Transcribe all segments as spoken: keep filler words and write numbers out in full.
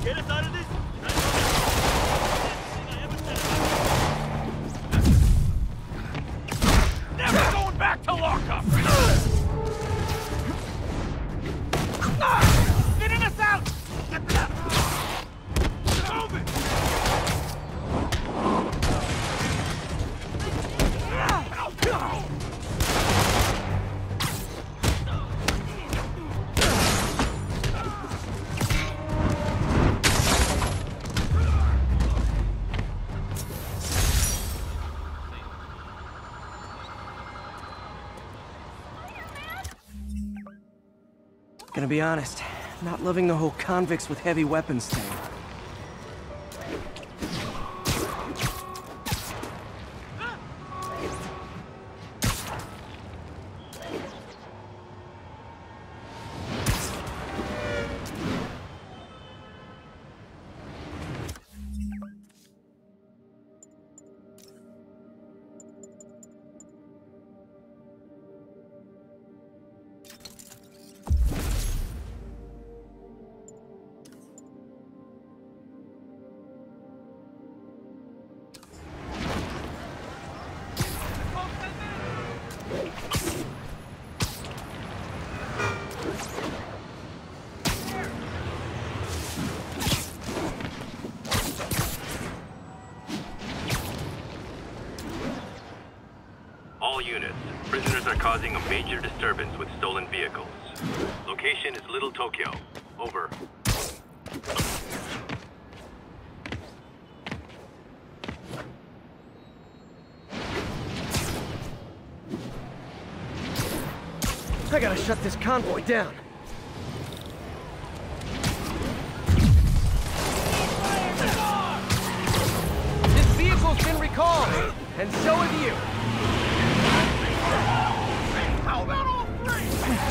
Never going back to lockup! Getting us out! Move it! Gonna be honest, not loving the whole convicts with heavy weapons thing. All units, prisoners are causing a major disturbance with stolen vehicles. Location is Little Tokyo. Over. I gotta shut this convoy down. This vehicle's been recalled, and so have you. How about all three?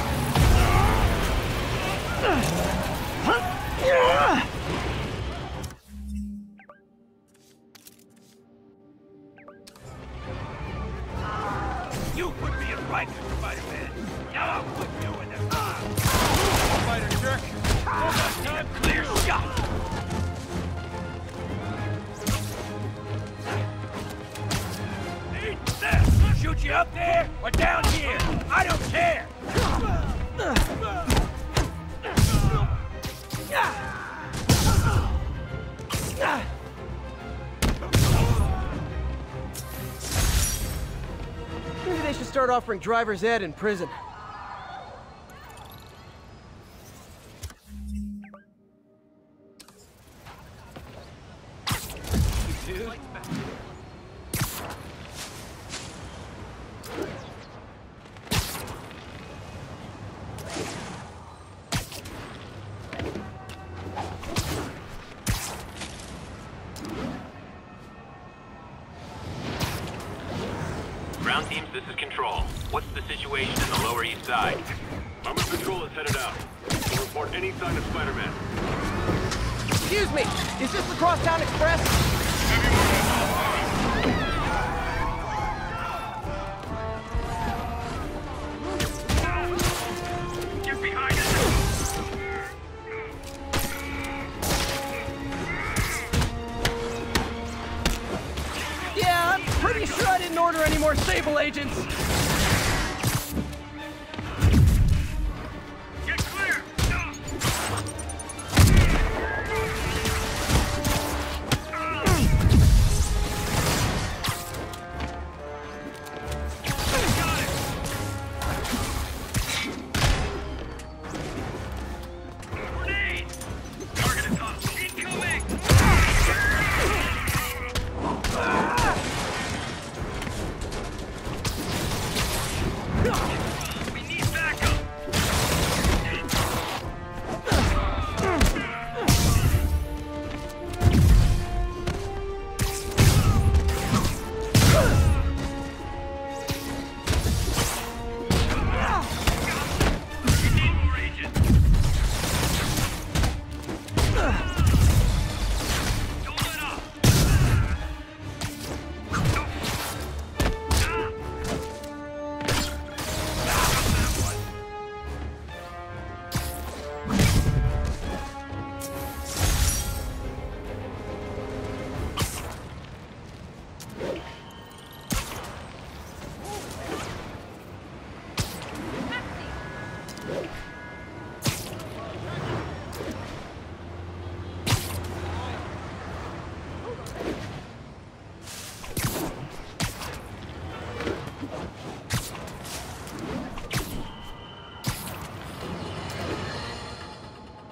You put me in right, Spider-Man. Now I'll put you in the car. Spider jerk. Almost time. Clear shot. Eat this. Shoot you up there or down here. I don't care. Maybe they should start offering driver's ed in prison. Dude. Ground teams, this is Control. What's the situation in the Lower East Side? Armored Patrol is headed out. We'll report any sign of Spider-Man. Excuse me, is this the Crosstown Express? Get behind us. Yeah, I'm pretty sure I didn't order any more Sable agents. Get clear. Grenade. Target is hot. Incoming.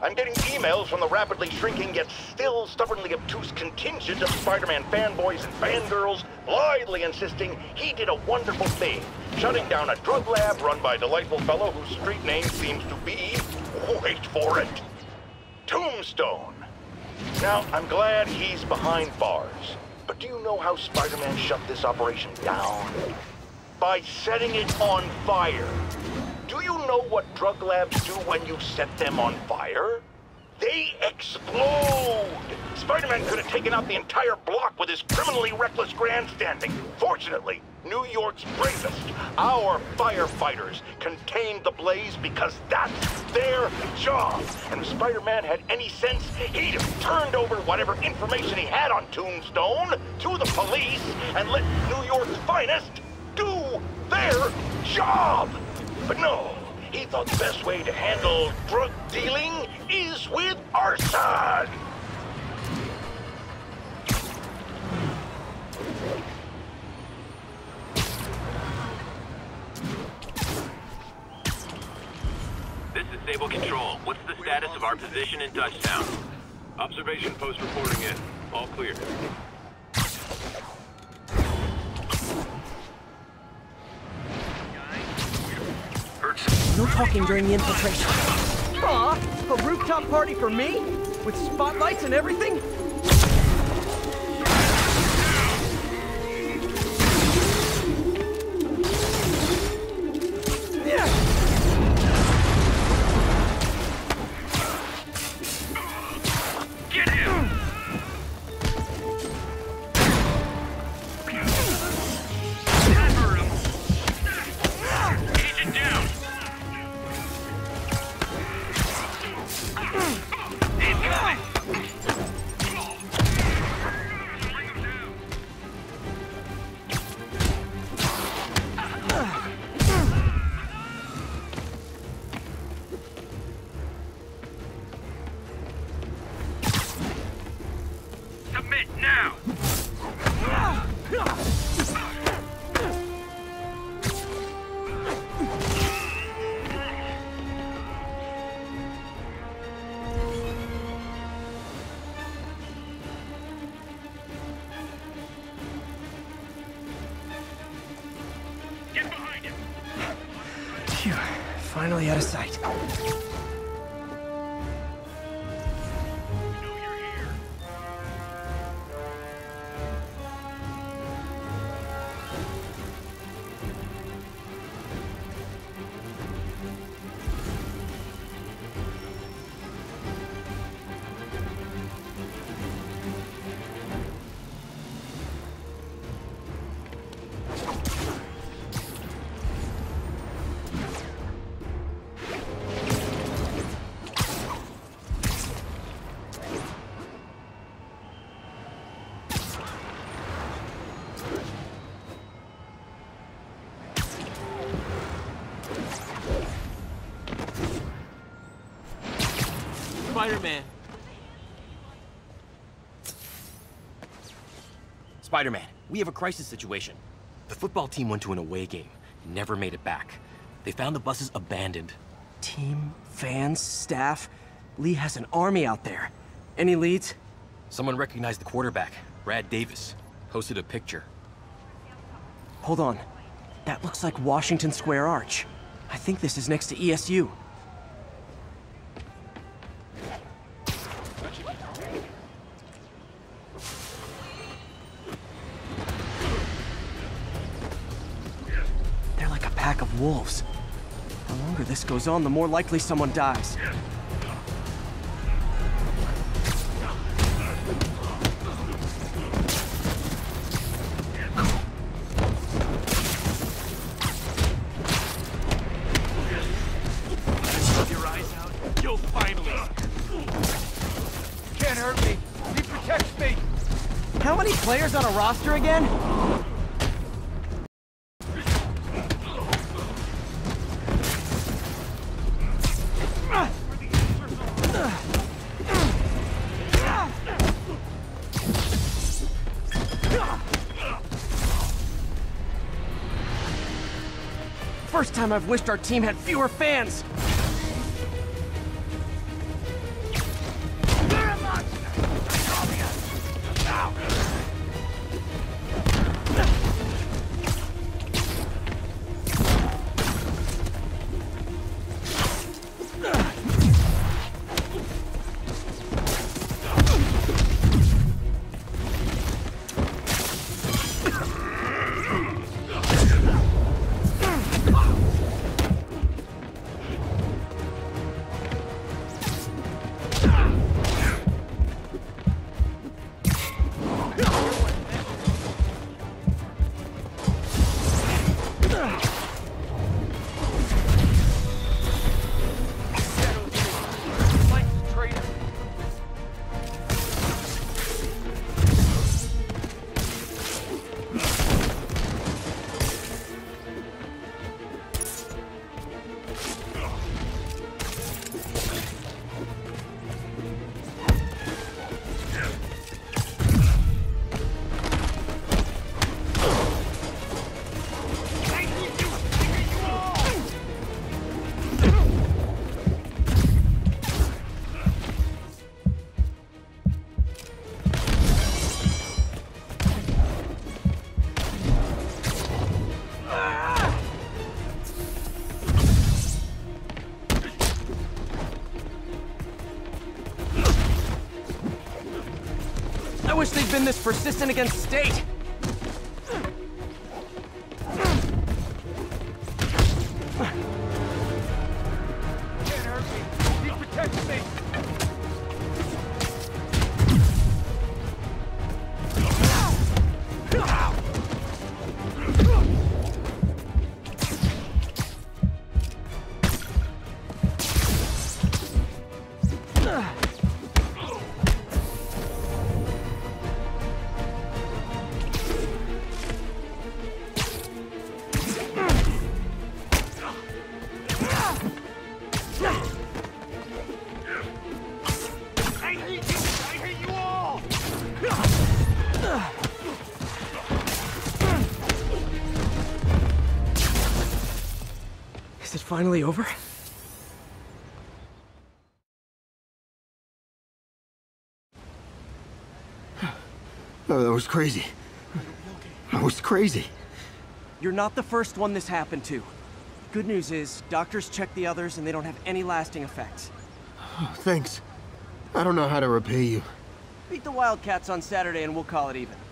I'm getting emails from the rapidly shrinking yet still stubbornly obtuse contingent of Spider-Man fanboys and fangirls blithely insisting he did a wonderful thing, shutting down a drug lab run by a delightful fellow whose street name seems to be, wait for it, Tombstone. Now, I'm glad he's behind bars, but do you know how Spider-Man shut this operation down? By setting it on fire. Do you know what drug labs do when you set them on fire? They explode! Spider-Man could have taken out the entire block with his criminally reckless grandstanding. Fortunately, New York's bravest, our firefighters, contained the blaze because that's their job. And if Spider-Man had any sense, he'd have turned over whatever information he had on Tombstone to the police and let New York's finest do their job. But no, he thought the best way to handle drug dealing is with arson. This is Sable Control. What's the status of our position in Dutchtown? Observation post reporting in. All clear. No talking during the infiltration. Aw, a rooftop party for me? With spotlights and everything? Get him! Cover him! Agent down! Incoming! Submit now! Get behind him! Phew, finally out of sight. know you're here. Spider-Man. Spider-Man, we have a crisis situation. The football team went to an away game, never made it back. They found the buses abandoned. Team, fans, staff. Lee has an army out there. Any leads? Someone recognized the quarterback, Brad Davis. Posted a picture. Hold on. That looks like Washington Square Arch. I think this is next to E S U. They're like a pack of wolves. The longer this goes on, the more likely someone dies. Your eyes out. You'll finally. Can't hurt me. He protects me. How many players on a roster again? First time I've wished our team had fewer fans. wish they'd been this persistent against State. Can't hurt me. He protects me. Is it finally over? Oh, that was crazy. That was crazy. You're not the first one this happened to. Good news is, doctors checked the others and they don't have any lasting effects. Oh, thanks. I don't know how to repay you. Beat the Wildcats on Saturday and we'll call it even.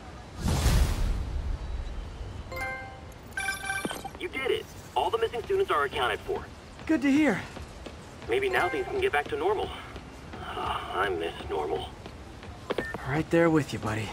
You did it. All the missing students are accounted for. Good to hear. Maybe now things can get back to normal. Oh, I miss normal. Right there with you, buddy.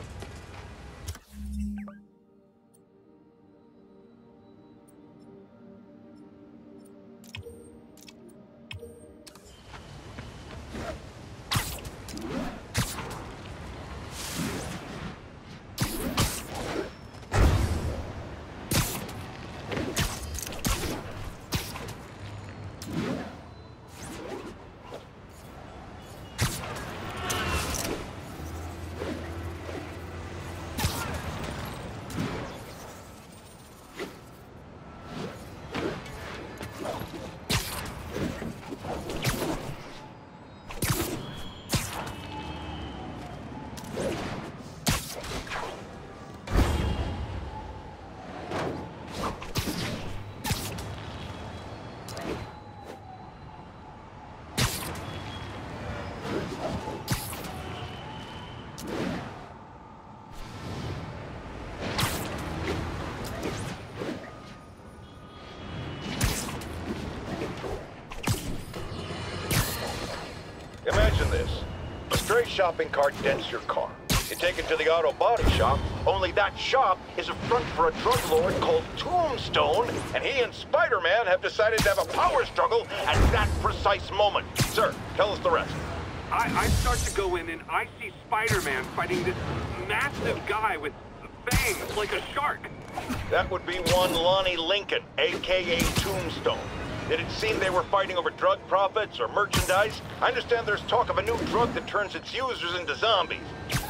Imagine this. A stray shopping cart dents your car. You take it to the auto body shop, only that shop is a front for a drug lord called Tombstone, and he and Spider-Man have decided to have a power struggle at that precise moment. Sir, tell us the rest. I, I start to go in and I see Spider-Man fighting this massive guy with fangs like a shark. That would be one Lonnie Lincoln, a k a. Tombstone. Did it seem they were fighting over drug profits or merchandise? I understand there's talk of a new drug that turns its users into zombies.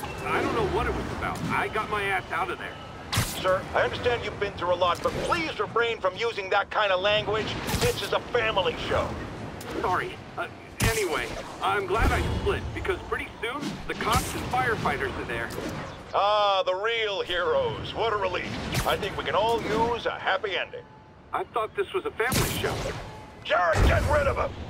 I don't know what it was about. I got my ass out of there. Sir, I understand you've been through a lot, but please refrain from using that kind of language. This is a family show. Sorry. Uh, anyway, I'm glad I split, because pretty soon, the cops and firefighters are there. Ah, the real heroes. What a relief. I think we can all use a happy ending. I thought this was a family show. Jared, get rid of him!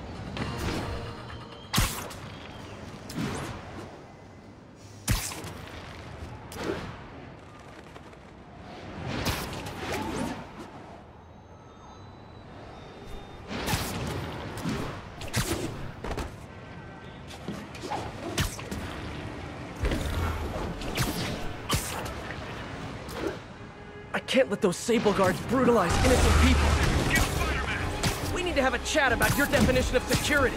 I can't let those Sable Guards brutalize innocent people. We need to have a chat about your definition of security.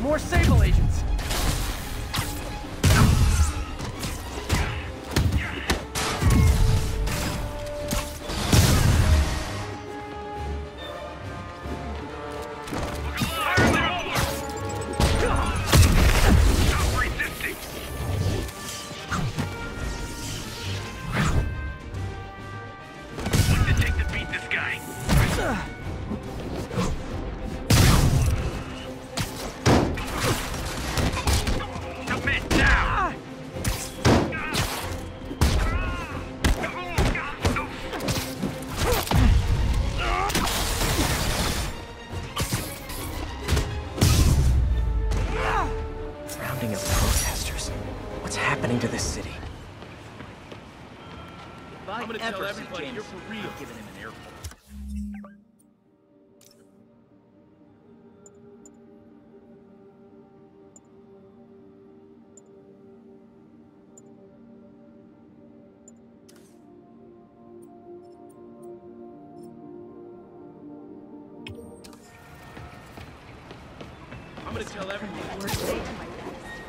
More Sable agents! To this city. I'm gonna tell everybody you're for real. Giving him an airport. I'm gonna tell everybody. We're safe, my friend.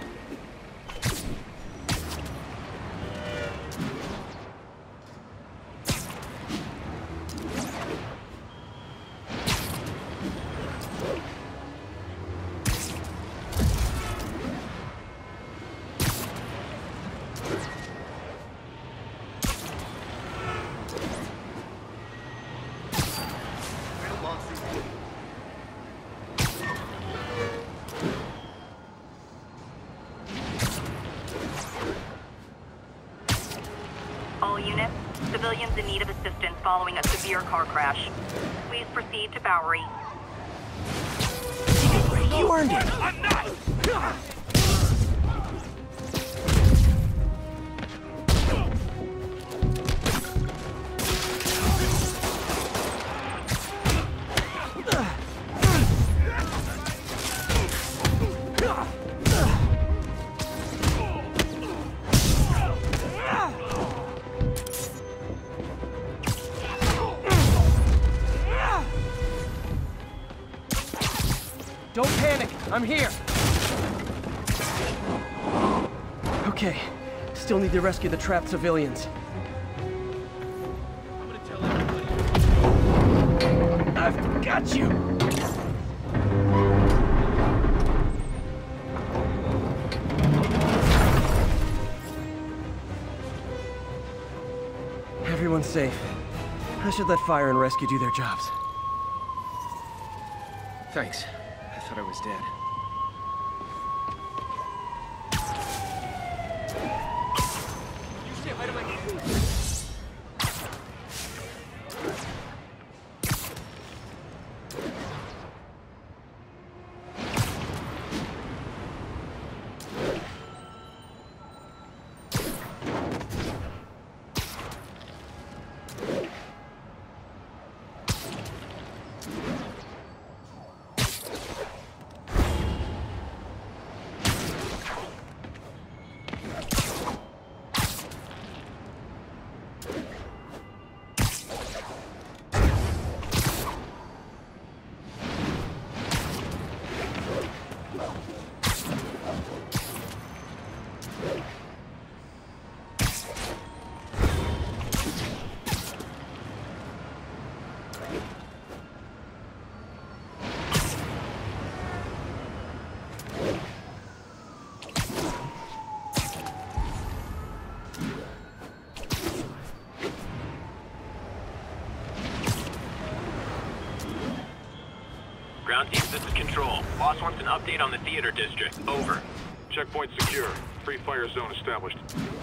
All units, civilians in need of assistance following a severe car crash. Please proceed to Bowery. You earned it! I'm not! Don't panic, I'm here! Okay, still need to rescue the trapped civilians. I'm gonna tell everybody. I've got you! Everyone's safe. I should let fire and rescue do their jobs. Thanks. I thought I was dead. Ground team, this is Control. Boss wants an update on the theater district. Over. Checkpoint secure. Free fire zone established.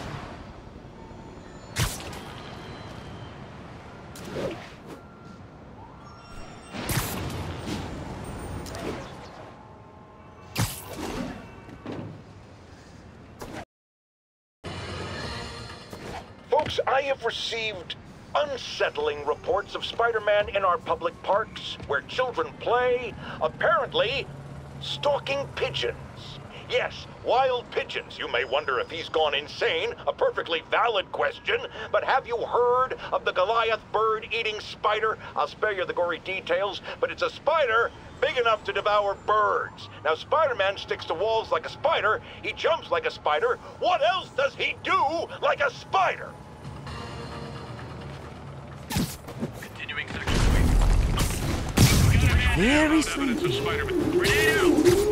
Folks, I have received unsettling reports of Spider-Man in our public parks, where children play, apparently stalking pigeons. Yes, wild pigeons. You may wonder if he's gone insane, a perfectly valid question, but have you heard of the Goliath bird-eating spider? I'll spare you the gory details, but it's a spider big enough to devour birds. Now, Spider-Man sticks to walls like a spider, he jumps like a spider. What else does he do like a spider? Continuing section. Very sleepy. Spider-Man. Grenade out!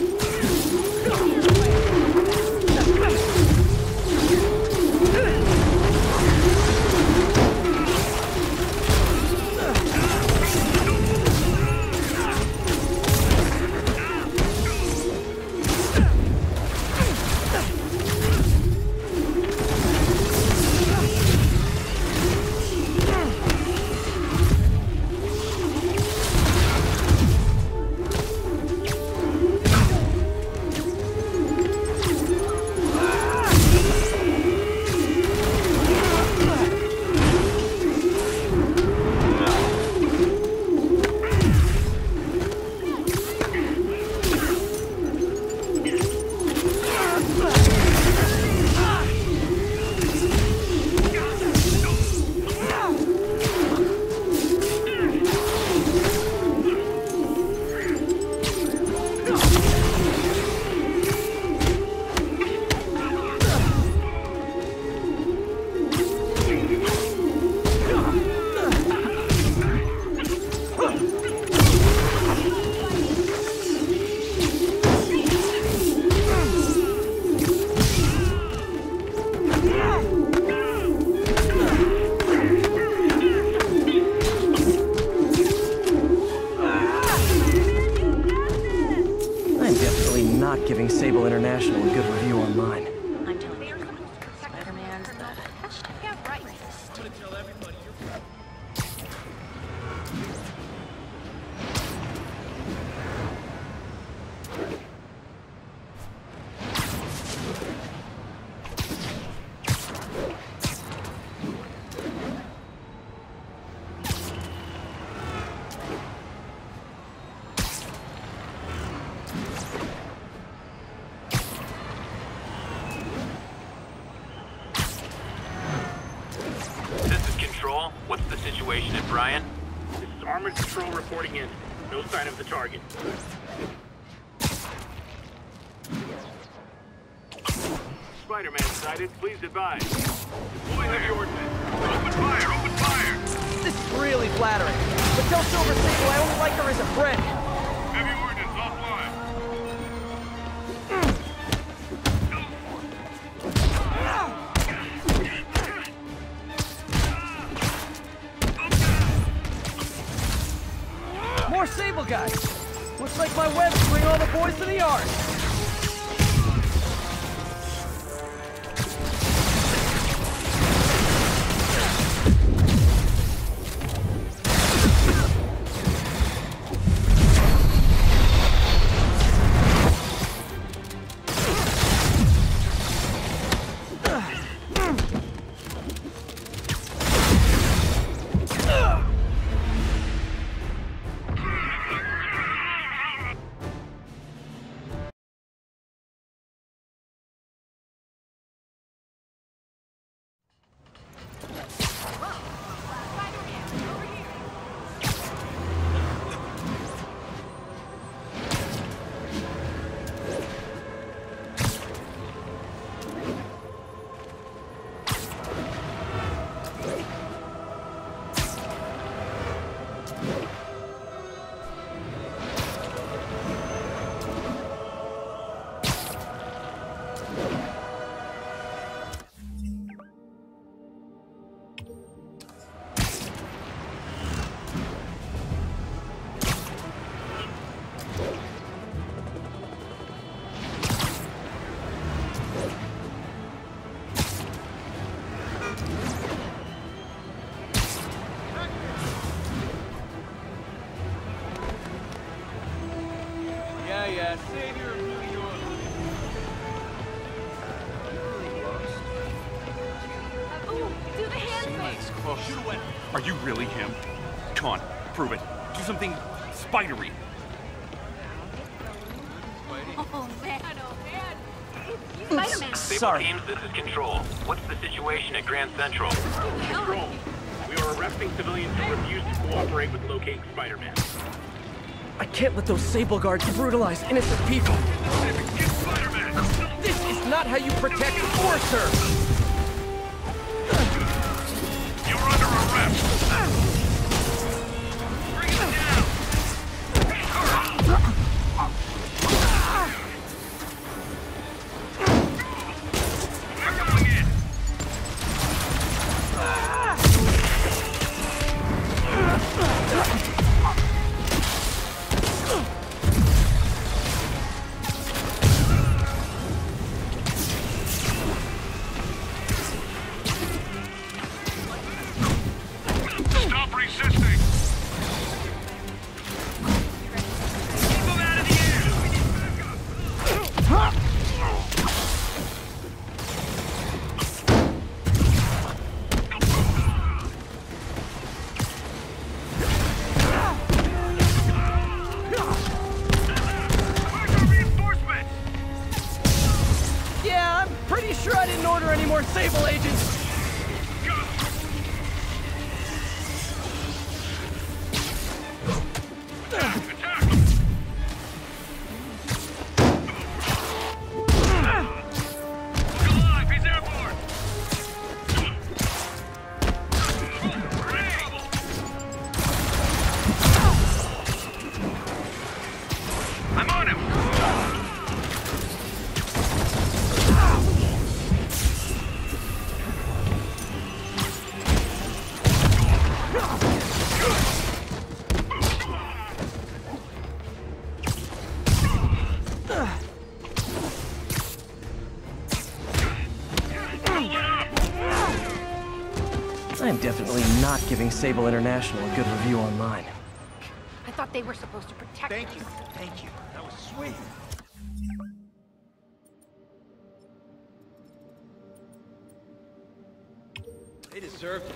Giving Sable International a good review online. I'm telling you, Spider-Man's the hashtag. Yeah, right. What's the situation at Bryan? This is Armored Patrol reporting in. No sign of the target. Spider-Man sighted. Please advise. Deploy heavy ordnance. Open fire! Open fire! This is really flattering. But tell Silver Sable I only like her as a friend. Heavy ordnance offline. More Sable guys! Looks like my webs bring all the boys to the yard! Yeah, savior of New York. Ooh, do the handspring. Are you really him? Come on, prove it. Do something spidery. Spidey. Oh, man. Oh, man. Spider-Man. Sable Sorry. teams, this is Control. What's the situation at Grand Central? Control. We are arresting civilians who refuse to cooperate with locating Spider-Man. I can't let those Sable guards brutalize innocent people. This is not how you protect or serve. You're under arrest. Bring him down. We're going in. Stop resisting! Keep him out of the air! Where's our reinforcements? Yeah, I'm pretty sure I didn't order any more Sable agents. I'm on him! I am definitely not giving Sable International a good review online. I thought they were supposed to protect Thank us. you, thank you. That was sweet. They deserved it.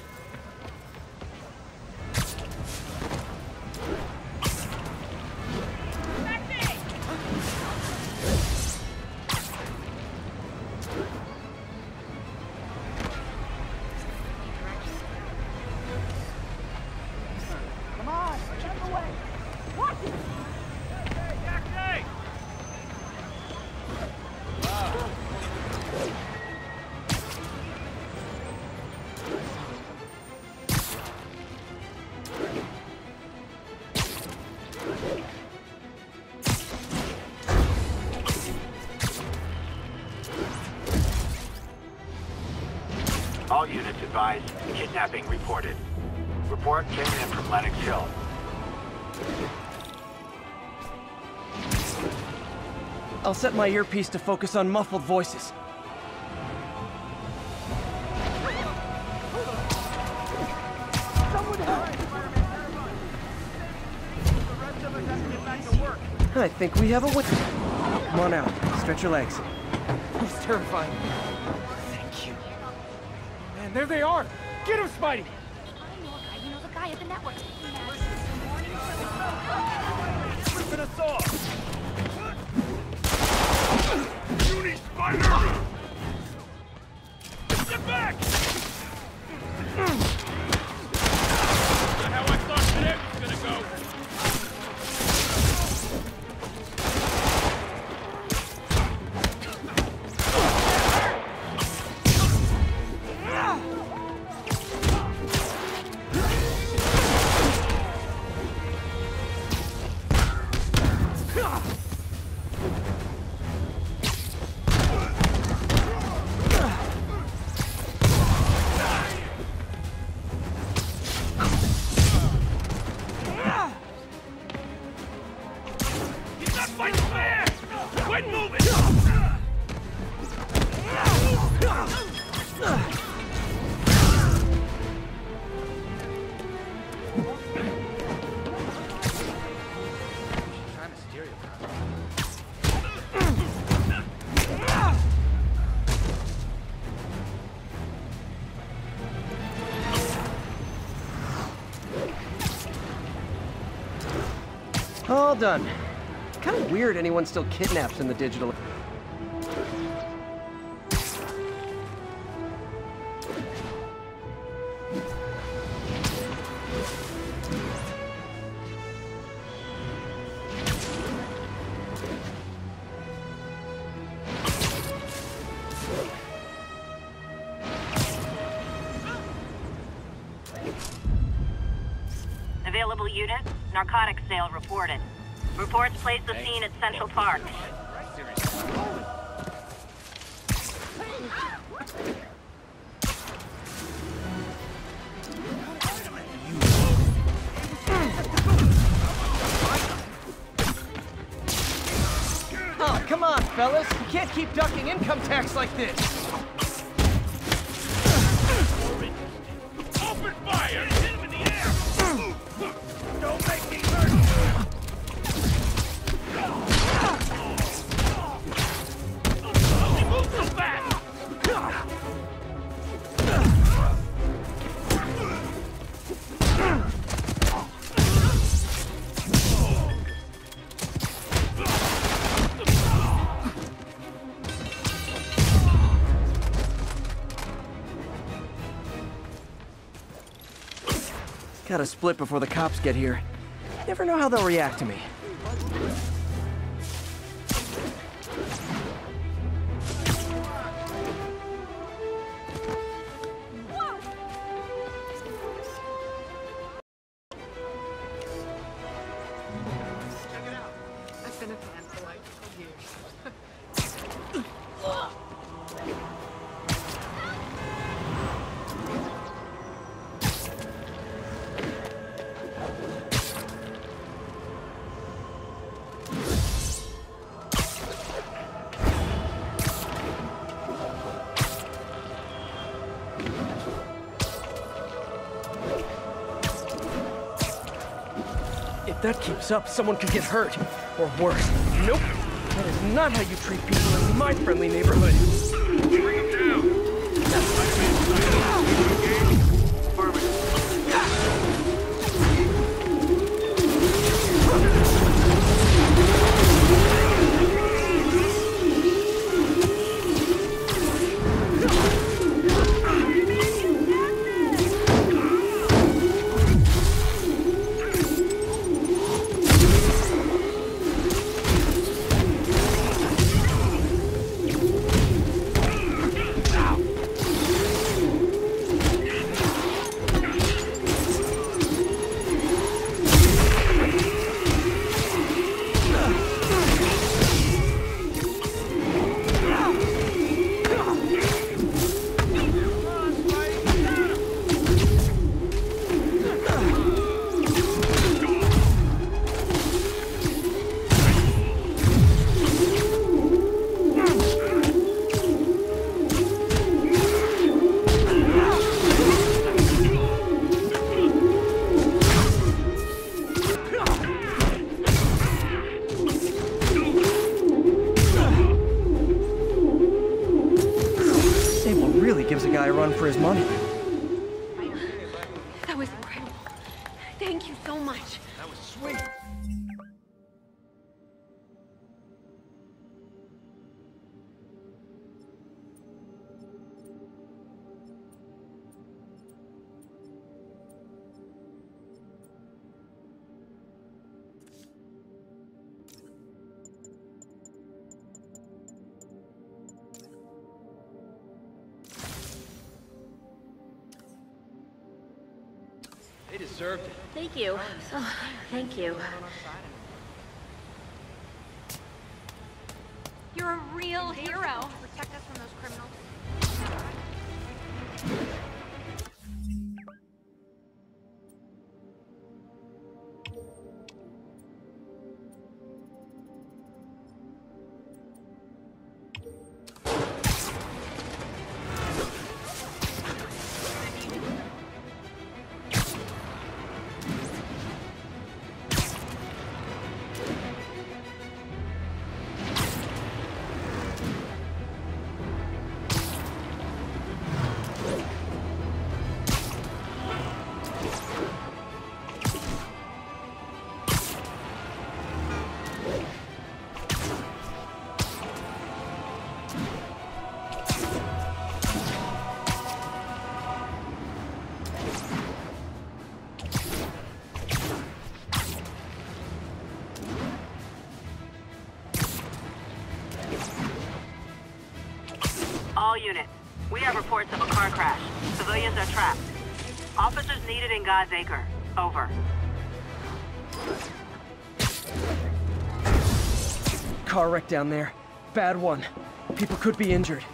All units advised, kidnapping reported. Report came in from Lenox Hill. I'll set my earpiece to focus on muffled voices. I think we have a witness. Come on out. Stretch your legs. It's terrifying. Thank you. Man, there they are! Get him, Spidey! I know a guy who knows a guy at the network. Ripping us off! You need Spider! Get back! How I thought today was gonna go! All done. kind of weird anyone still kidnaps in the digital... Available unit, narcotics sale reported. Reports place the scene at Central Park. Oh, come on, fellas. You can't keep ducking income tax like this. Open fire! Hit him in the air! Don't make me hurt! He moves so fast! Gotta split before the cops get here. Never know how they'll react to me. I've been a fan for like years. If that keeps up, someone could get hurt. Or worse. Nope. That is not how you treat people in my friendly neighborhood. Bring him down. Gives a guy a run for his money. That was incredible. Thank you so much. That was sweet. They deserved it. Thank you. Oh, thank you. You're a real hero. Protect us from those criminals. All units, we have reports of a car crash. Civilians are trapped. Officers needed in God's Acre. Over. Car wreck down there. Bad one. People could be injured.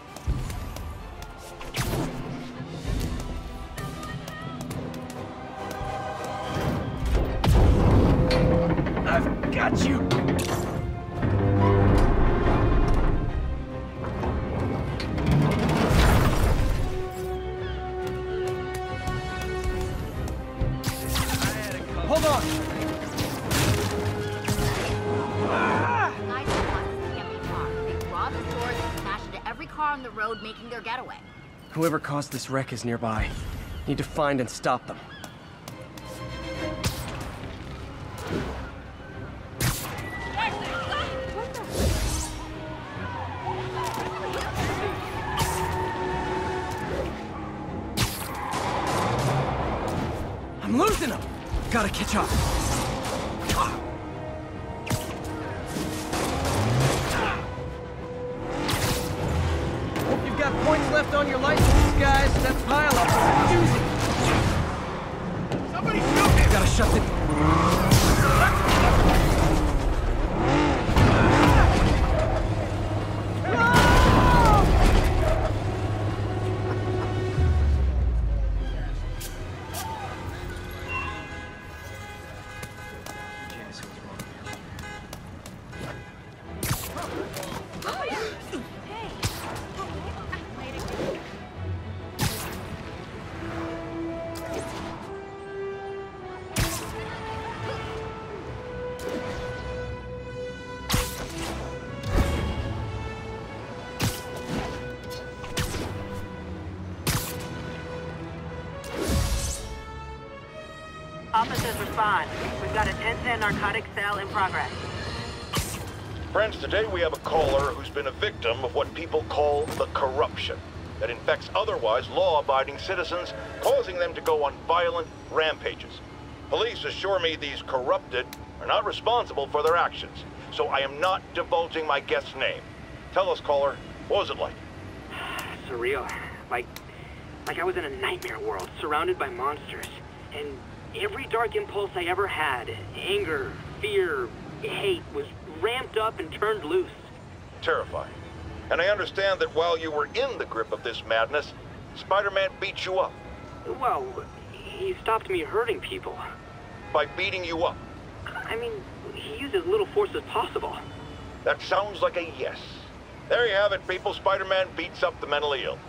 I've got you! Hold on! Guys want this P M V car. They rob the stores and smash into every car on the road, making their getaway. Whoever caused this wreck is nearby. Need to find and stop them. I'm losing them! Gotta catch up. Hope you've got points left on your licenses, guys. That pile-up is a doozy. Somebody shoot him! Gotta shut the... Officers respond. We've got a ten ten narcotics sale in progress. Friends, today we have a caller who's been a victim of what people call the corruption that infects otherwise law-abiding citizens, causing them to go on violent rampages. Police assure me these corrupted are not responsible for their actions, so I am not divulging my guest's name. Tell us, caller, what was it like? Surreal. Like, like I was in a nightmare world, surrounded by monsters. And every dark impulse I ever had, anger, fear, hate, was ramped up and turned loose. Terrifying. And I understand that while you were in the grip of this madness, Spider-Man beat you up. Well, he stopped me hurting people. By beating you up? I mean, he used as little force as possible. That sounds like a yes. There you have it, people. Spider-Man beats up the mentally ill.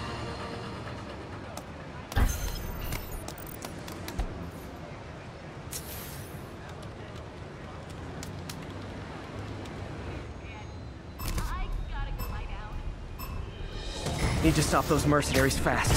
Need to stop those mercenaries fast.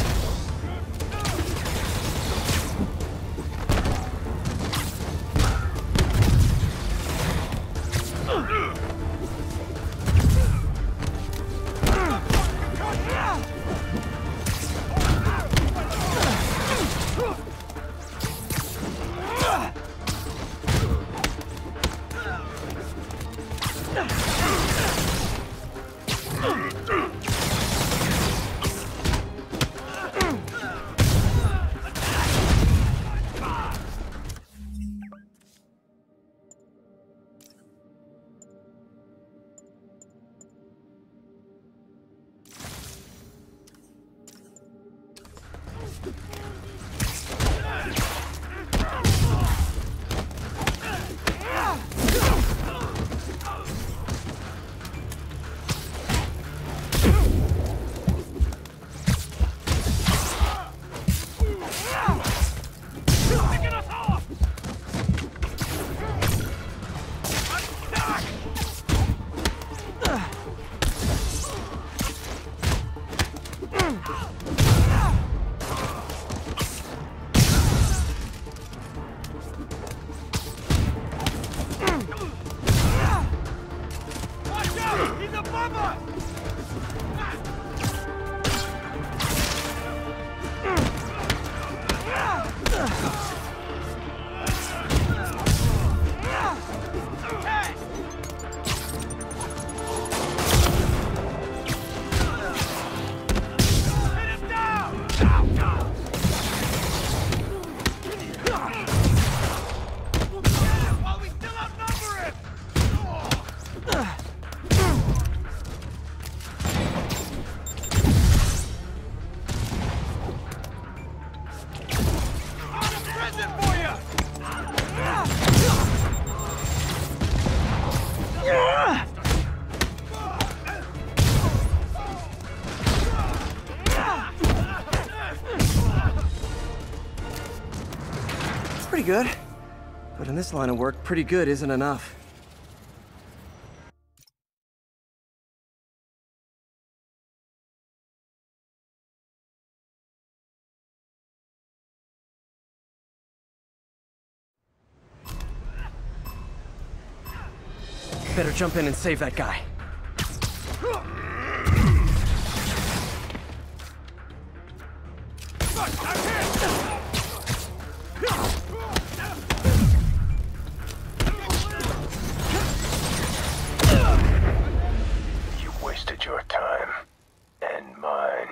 good. But in this line of work, pretty good isn't enough. Better jump in and save that guy. You wasted your time and mine.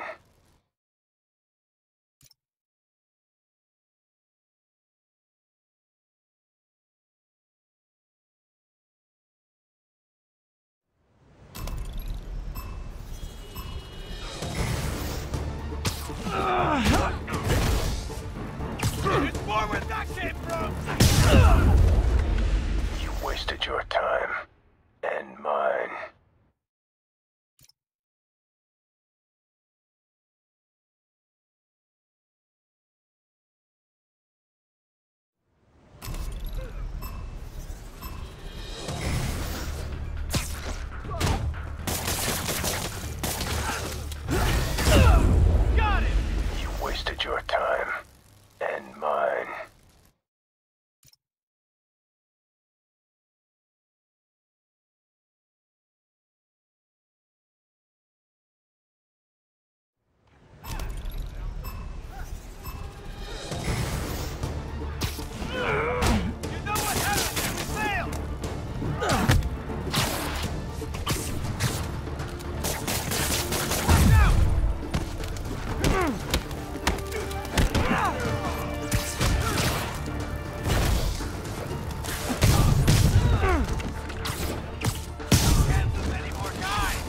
It's more where that came from! You wasted your time and mine. Got him! You wasted your time and mine. You know what happens if we fail! Watch out! Can't lose any more guys!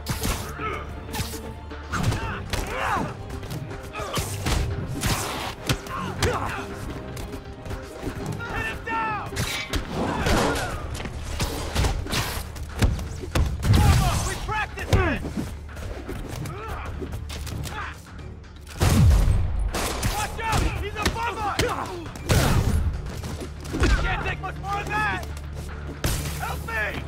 Hit him down! Almost! We practiced it! Watch out! He's above us! Can't take much more of that! Help me!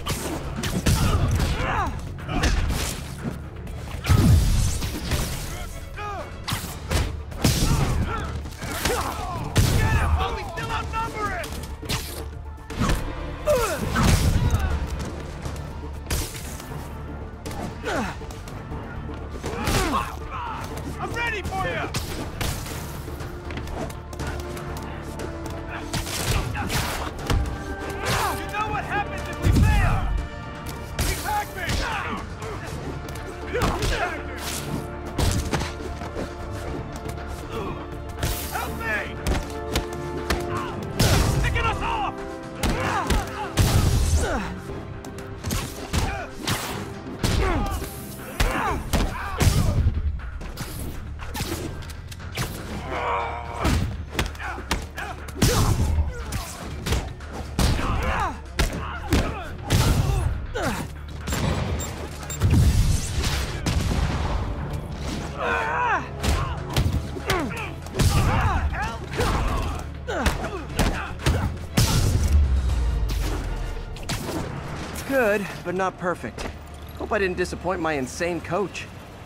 Get him! While we still outnumber him! I'm ready for you! You know what happens if we fail? He tagged me! Help me! Picking us off! Good, but not perfect. Hope I didn't disappoint my insane coach.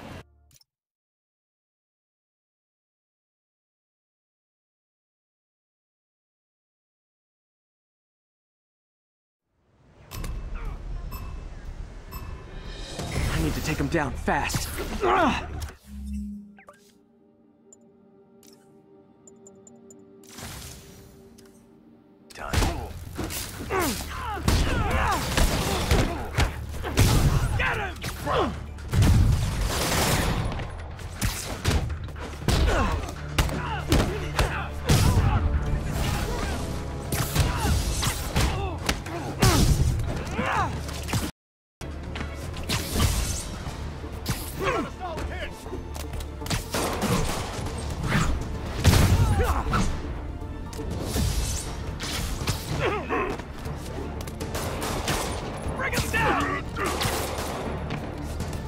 I need to take him down fast. Ugh! Get him! Bring him down!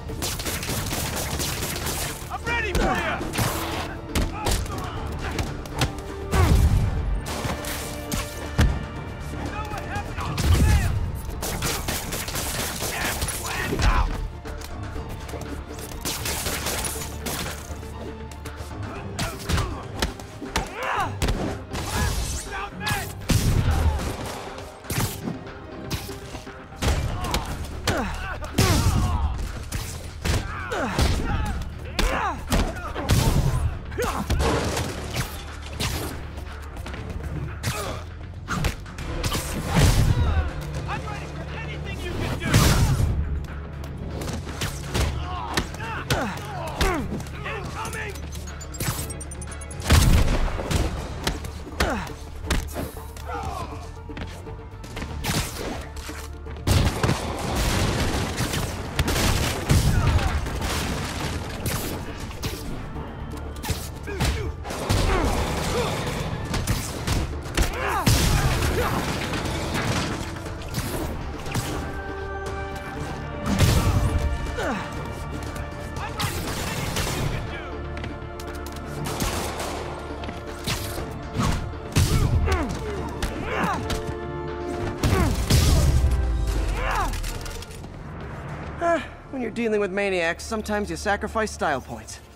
When you're dealing with maniacs, sometimes you sacrifice style points.